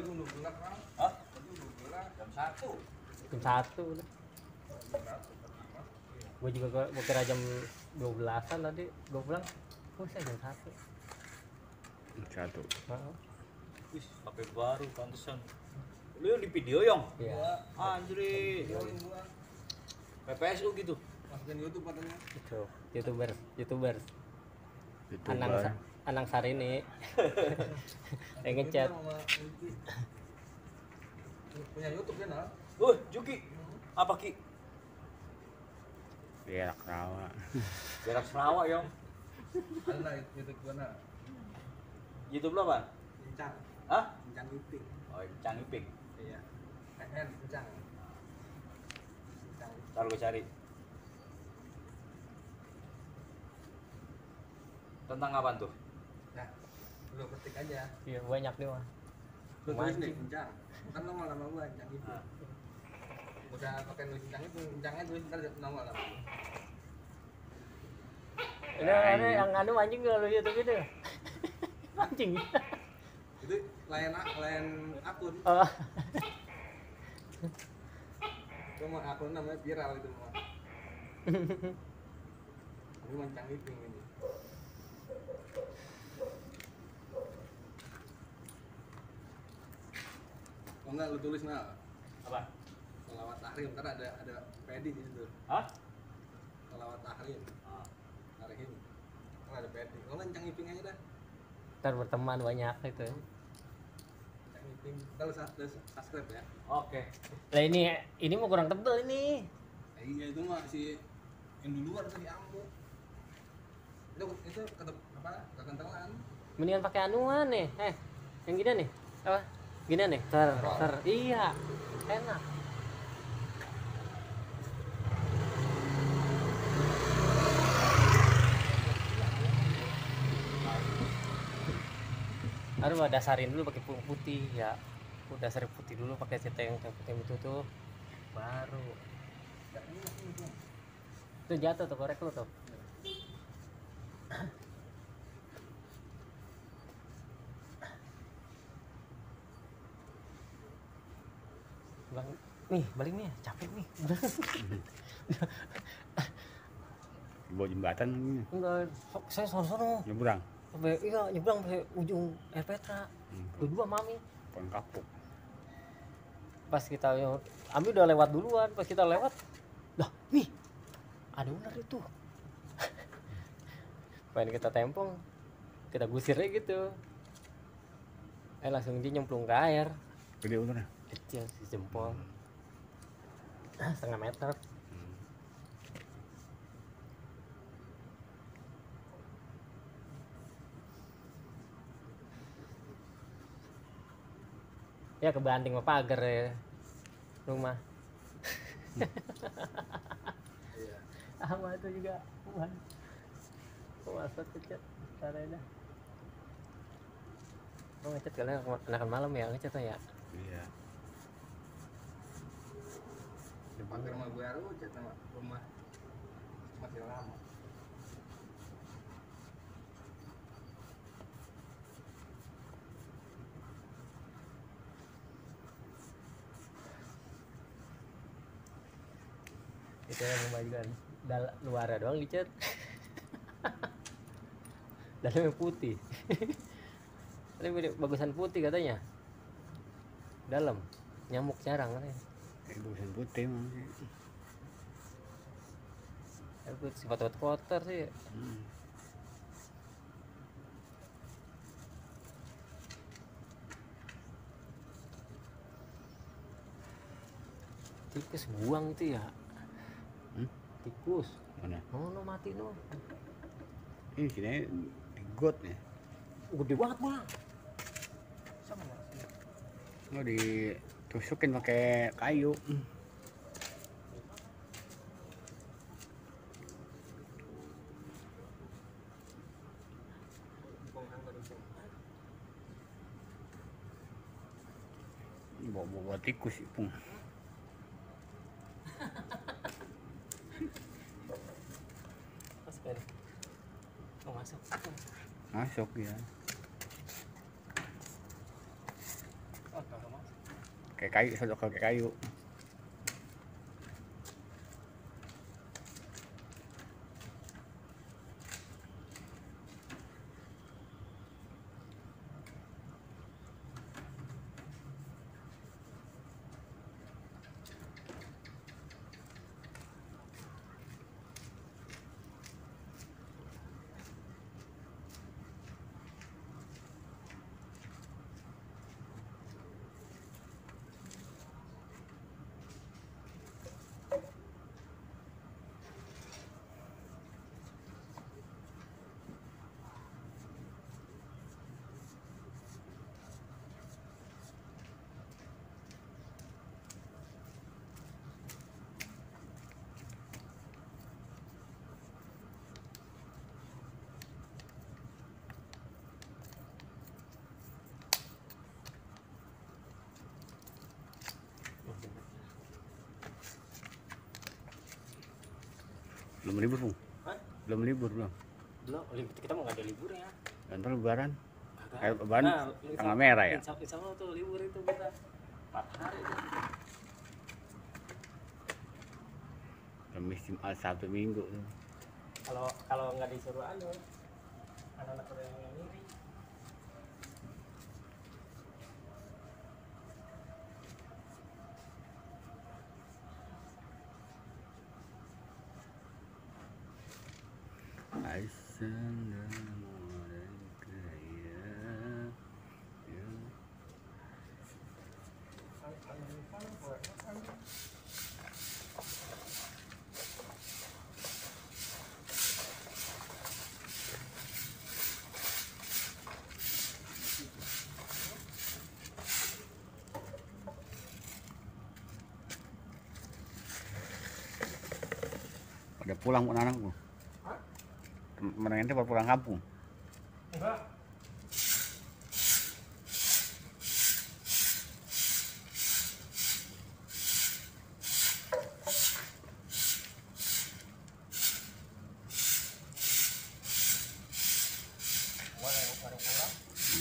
Hah? Jam 1. Gue juga gue kira jam 12-an tadi. Gue pulang, saya jam 1. Wih, HP baru pantesan. Lu di video Yong? Iya. Anjir. PPSU gitu. Masukin YouTube katanya. Itu YouTubers. Anang Sarini. Yang ngechat. Punya YouTube kan? Juki. Apa Ki? Berak rawa. Berak Sarawak Yong. Ada YouTube gua nah. YouTube lo apa? Encang. Hah? Encang Iping. Oh, Cang Iping. Iya. Encang. Ntar gue cari. Tentang apa tuh? Nah, lu ketik aja. Iya, banyak nih mah. Lu tulis nih Encang. Kan nongol nama gua Encang Iping. Udah pakai nulis Encang Iping, Encangnya tulis ntar nongol nama gua. Ada yang anu anjing kalau YouTube itu. Anjing. Itu lain akun. Oh. Cuma akun namanya viral itu mah. Ini Encang Iping ini. Oh enggak, lu tulis nah. Apa? Sholawat tahrim, ntar ada pedi di situ. Hah? Sholawat tahrim. Tahrim. Ntar ada pedi. Kalau Encang Iping aja dah. Ntar berteman banyak itu. Encang Iping. Ntar lu subscribe ya. Oke. Lah ini mau kurang tebel ini. Iya itu mah si yang di luar tadi ambu. Itu kekentelan. Mendingan pakai anuan nih. Yang gini nih. Apa? Gini nih. Ter. Iya. Enak. Harus dasarin dulu pakai putih ya. Dasarin putih dulu pakai ceteng putih itu tuh. Baru. Itu jatuh tuh korek lu tuh. Balik nih, capek nih. Bawa jembatan ini. Enggak, saya sono. Nyebrang. Nyebrang sampai ujung Air Petra. Berdua mami. Pohon kapuk. Pas kita Ami udah lewat duluan, pas kita lewat, lah nih ada ular itu. Pengen kita tempong, kita gusir aja gitu. Langsung dia nyemplung ke air. Gede ularnya. Kecil si jempol. Setengah meter. Ya kebanting sama pagar ya rumah. Iya. Sama itu juga masuk ngecat caranya. Ngecat kalian anak malam ya ngecat ya. Iya. Pagar rumah gue baru cat sama rumah masih lama. Itu yang membagikan luarnya doang dicat. Dalamnya putih. Tapi bagusan putih katanya. Dalam nyamuk jarang katanya. Bagusan putih mah. Itu sifat kotor sih. Tikus buang itu ya. Tikus. Mana? No mati no. Ini sini di got ya. Gede banget bang. Sama sih. Mau ditusukin pakai kayu. Bawa tikus Ipung. Masuk kan? Oh masuk. Masuk ya. Oh, Kayak kayu, sodok kayak kayu. Belum libur, Bung? Hah? Belum libur, belum? Belum, kita mau nggak ada libur ya. Ntar lebaran. Kagak. Lebaran Nah, tanggal merah ya? Insya Allah tuh libur itu kita 4 hari tuh. Kamis, Jumat, Sabtu, Minggu. Kalau nggak disuruh anak-anak yang ini. Assalamualaikum ya. Pada pulang anak-anakku. Mereka itu pulang kampung. Enggak. Baru pulang.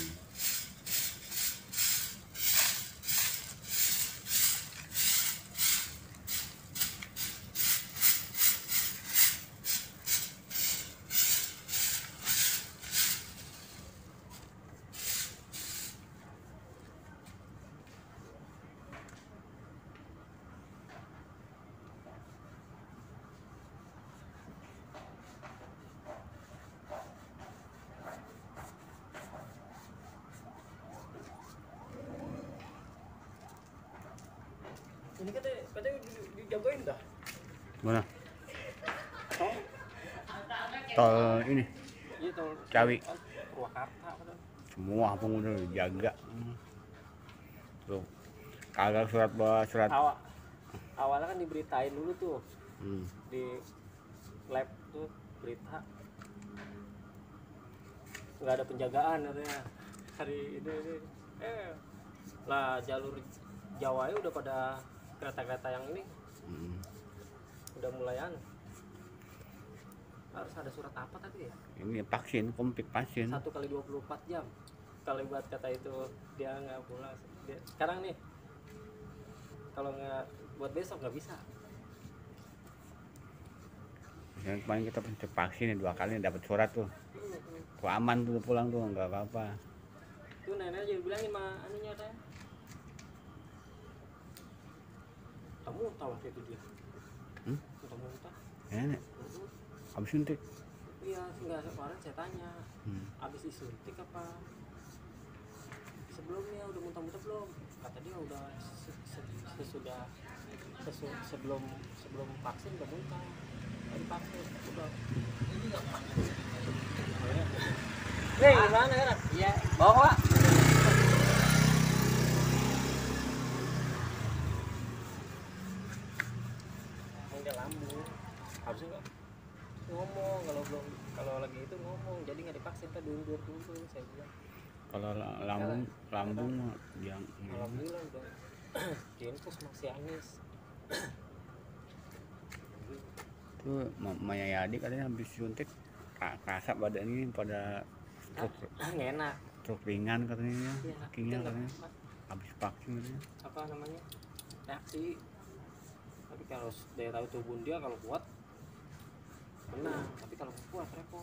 Ini katanya dijagain dah. Mana? Tol. Tol ini, Iya tol. Cawi. Purwakarta betul. semua kampung udah dijaga. Tuh, kagak surat. Awalnya kan diberitain dulu tuh Hmm. di lab tuh berita nggak ada penjagaan katanya hari ini. Lah jalur Jawa udah pada kereta-kereta yang ini Hmm. udah mulayan. Harus ada surat apa tadi ya? Ini vaksin, komplit vaksin. 1 kali 24 jam. Kalau buat kata itu dia nggak pulang. Sekarang nih, kalau nggak buat besok nggak bisa. Yang kemarin kita vaksin 2 kali dapat surat tuh. Tuh aman tuh pulang tuh nggak apa-apa. Tuh nenek aja bilangin mah anunya ada. Kamu tahu waktu itu dia? Muntah-muntah. Nenek, habis suntik. Iya, enggak kemarin saya tanya. Hmm. Habis disuntik apa? Sebelumnya udah muntah-muntah belum? Kata dia udah sebelum vaksin udah muntah. Tadi vaksin udah. Nih, gimana kan? Iya, bawa. Enggak lambung. Harusnya enggak ngomong kalau lagi itu ngomong, jadi nggak divaksin kan dulu saya bilang. Kalau lambung mah yang Alhamdulillah udah diinfus masih Anis. tuh Maya Yadi katanya habis suntik kerasa badan ini pada stroke Nggak enak. ringan katanya, Iya, kakinya itu katanya. habis vaksin gitu. apa namanya, reaksi. Tapi kalau daya tahu tubuh dia kalau kuat menang, tapi kalau nggak kuat repot.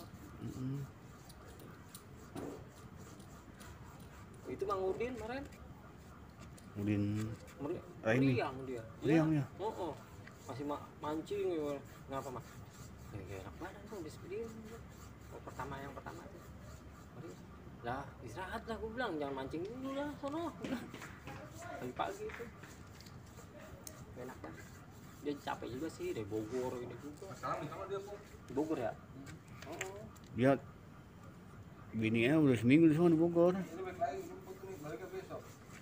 Itu Mang Udin kemarin Udin Raimi. meriang dia. Meriang ya? Oh, masih mancing ya. Kenapa mah? Kayak enak badan tuh di speedin. Oh, yang pertama tuh. Meriang. Lah istirahat lah gue bilang, jangan mancing dulu lah sono. Pagi-pagi itu. Enak kan? Dia capek juga sih dari Bogor ini juga. Salam sama dia, Pung. Bogor ya? Oh. Dia bininya udah seminggu di sana di Bogor. Ini balik lagi jemput nih, baliknya besok.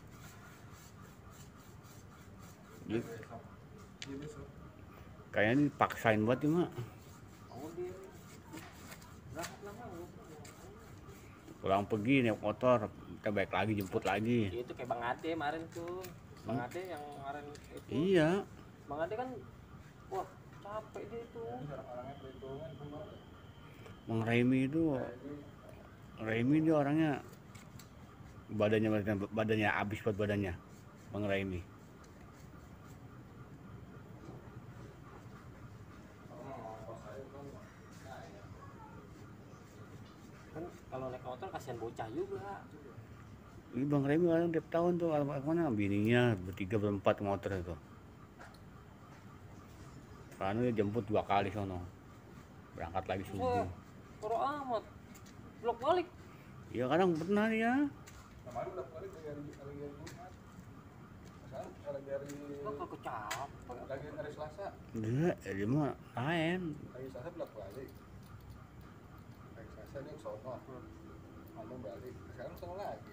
Dia Besok. Iya besok. kayaknya dipaksain banget ya mak. Oh dia berangkat lama lu. Pulang pergi naik motor, kita balik lagi jemput lagi. Itu kayak Bang Ade kemarin tuh. Bang Ade yang kemarin itu. Iya. Bang Ade kan wah capek dia itu. Orang-orangnya perhitungan semua. Bang Raimi dia orangnya badannya habis buat badannya. Bang Raimi. Kan kalau naik motor kasihan bocah juga. Ini Bang Raimi orang tiap tahun tuh mana bininya bertiga berempat motor itu. Karena dia jemput 2 kali sono. Berangkat lagi subuh. Koro amat. Blok balik. Iya kadang pernah ya. Kemarin udah balik dari Jumat. Sekarang dari Kok kecapek. lagi hari Selasa. Dia mah lain. Hari Selasa belak balik. Hari Selasa dia sono. Ngomong balik. Sekarang sono lagi.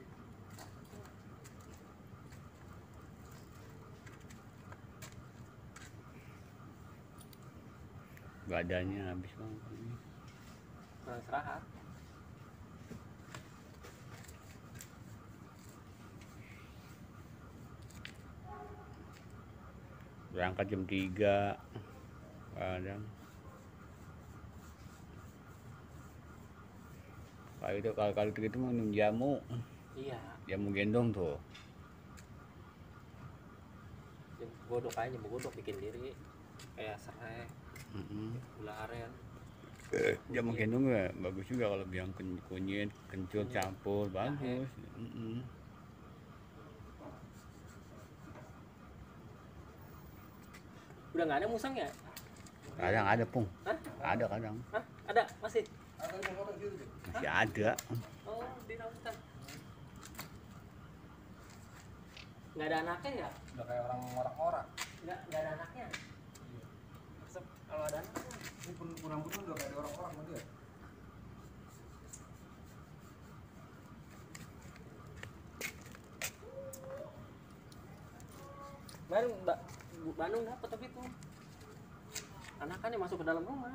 Badannya habis banget. Kurang istirahat. Berangkat jam 3 kadang. Kalau itu mah minum jamu. Iya. Jamu gendong tuh. Godok aja, godok bikin diri kayak serai, gula aren. Jamu gendong ya bagus juga kalau biang kunyit, kencur campur bagus. Udah nggak ada musang ya? Kadang ada Pung. Hah? Ada kadang. Hah? Ada masih? Ada yang motor gitu deh. Masih ada. Oh di rambutan. Nggak ada anaknya ya? Udah kayak orang-orang. Nggak ada anaknya. Resep kalau ada anaknya. Ini pun udah kayak orang-orang sama dia. Kemarin Bandung dapat tapi tuh anakannya masuk ke dalam rumah.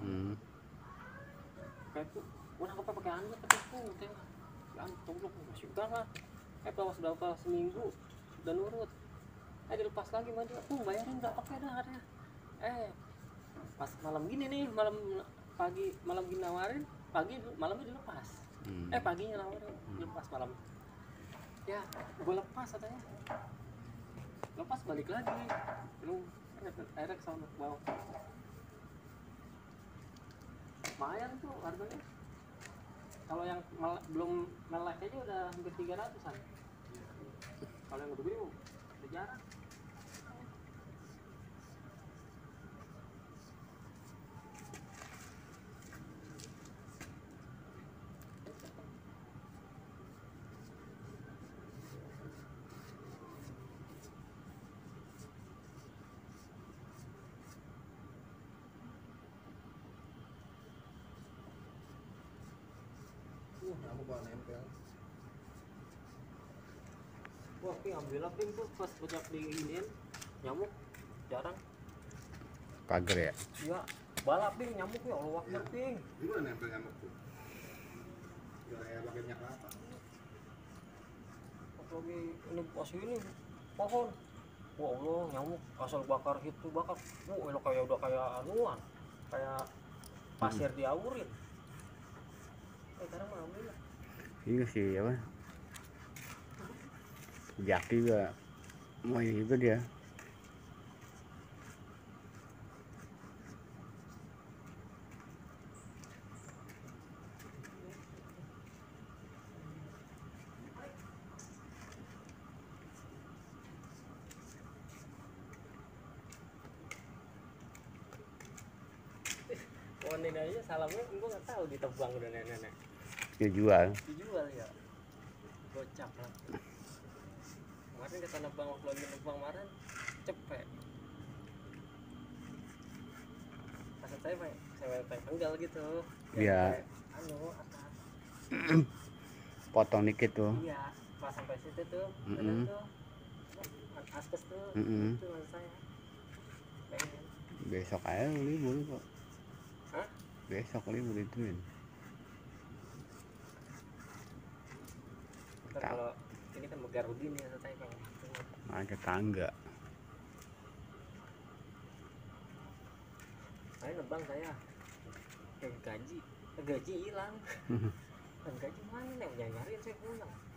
Kayak tuh, gua nangkep pakai anduk tapi tuh tengah. Tomblok masih udah lah. Sudah seminggu udah nurut. Dilepas lagi sama dia. Bayarin nggak oke dah harga. Pas malam gini nih, malam gini nawarin, malamnya dilepas. Paginya nawarin, dilepas malam. Ya, gue lepas katanya. Lepas balik lagi. Lu akhirnya ke sana bawah. Lumayan tuh harganya. Kalau yang belum melek aja udah hampir 300-an. Kalau yang gede udah jarang. Nyamuk bawa nempel. Wah, alhamdulillah Ping tuh pas sejak diinin nyamuk jarang. Pagar ya. Iya, balap Ping nyamuk ya Allah Akbar Ping. Di mana nempel nyamuk tuh? Udah kayak pakai minyak kelapa. Pas lagi ini pas ini pohon. Wah Allah nyamuk asal bakar gitu bakar. Elok kayak udah kayak anuan, kayak pasir diawurin. Sekarang mah alhamdulillah. Iya sih apa? Jaki juga mau itu dia. Oh ini aja salamnya gue nggak tahu ditebang udah nenek-nenek. Dia jual. Dijual ya. Gocap lah. Kemarin kata nebang waktu lagi nebang kemarin cepet. Maksud saya penggal gitu. Iya. Anu atas. Potong dikit tuh. Iya. Pas sampai situ tuh. Mm-mm. Tuh. Askes tuh. Mm-mm. Itu maksud saya. Pengen. Besok aja libur kok. Hah? Besok libur ituin. Ntar kalau ini kan Megarudin ya saya pengen. Ada tangga. Saya nebang saya. Gaji hilang. Dan gaji mana nih? Nyariin saya pulang.